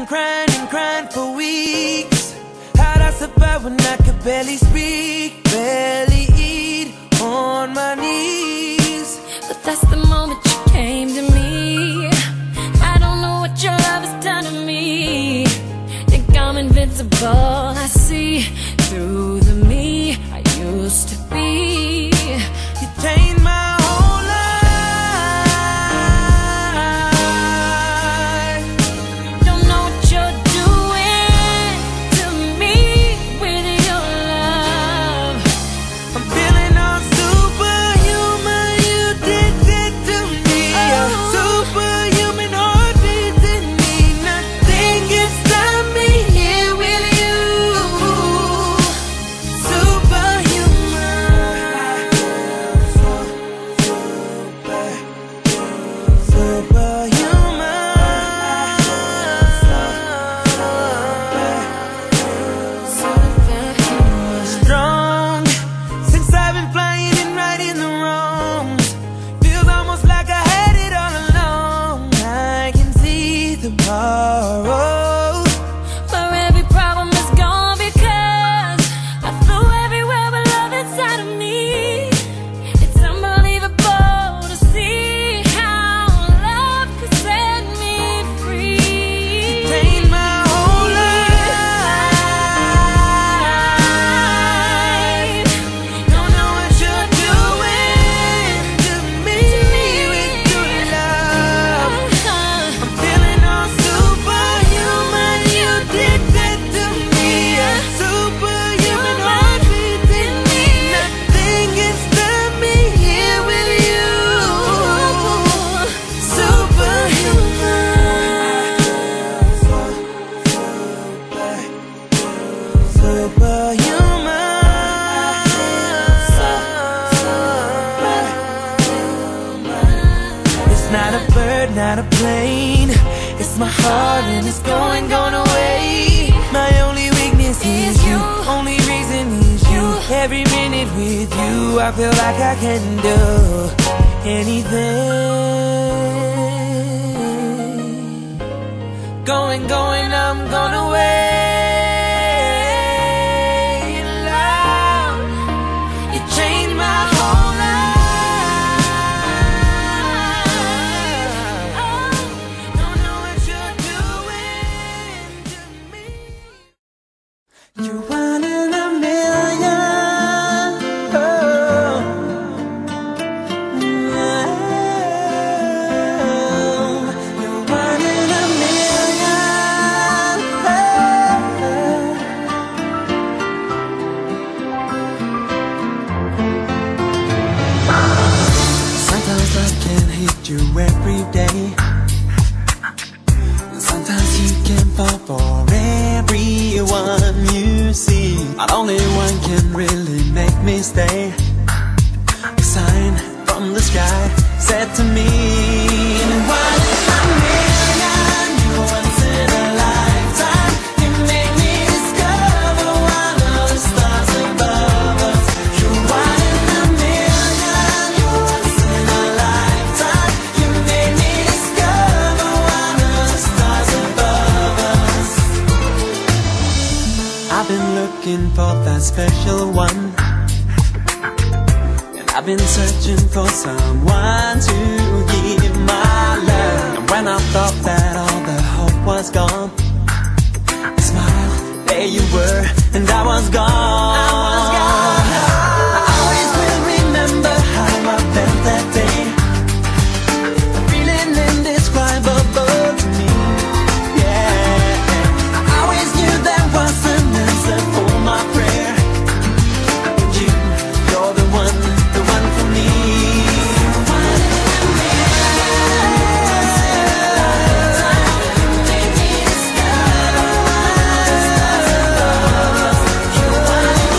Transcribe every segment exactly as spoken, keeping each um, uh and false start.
been crying and crying for weeks. How'd I survive when I could barely speak, barely eat, on my knees? But that's the moment you came to me. I don't know what your love has done to me. Think I'm invincible, I see through the me I used to be. You changed my whole life. Don't know what you're doing to me with your love. I'm feeling all superhuman. You did that to me. Oh. Superhuman heartbeats in me. Nothing can stop me here with you. Superhuman. Superhuman. Strong. Since I've been flying and righting the wrongs, feels almost like I had it all along. I can see tomorrow. Where every problem is gone because I flew everywhere with love inside of me. It's unbelievable to see how love could set me free. Changed my whole life. Don't know what you're doing to me with your love. I'm feeling all superhuman. You did that to me. A superhuman heartbeat in me. Nothing can stop me here with you. Superhuman. Superhuman. It's not a bird, not a plane. It's my heart and it's going, going away. My only weakness is you. Only reason is you. Every minute with you, I feel like I can do anything. Going, going, I'm going away. Love, you changed my whole life. Don't know what you're doing to me. You're one in a million. Oh. You're one in a million. Sometimes love can hit you every day. Sometimes you can fall for everyone you see, but only one can really make me stay. A sign from the sky said to me, "One in a million, you're once in a lifetime. You make me discover one of the stars above us. You're one in a million, you're once in a lifetime. You made me discover one of the stars above us." I've been looking for that special one, and I've been searching for someone to give my love. And when I thought that all the hope was gone, smile, there you were, and I was gone. I was gone. I always will remember how I felt that day. A feeling indescribable to me. Yeah, I always knew there was an answer for my prayer. You, you're the one, the one for me. You're one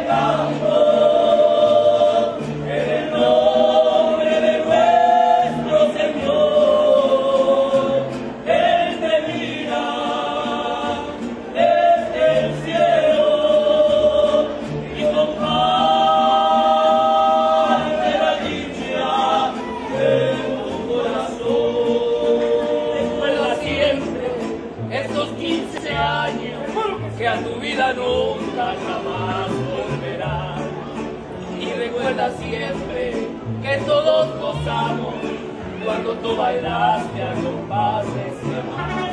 Que a tu vida nunca jamás volverá. Y recuerda siempre que todos gozamos cuando tú bailaste a compás de ese amor.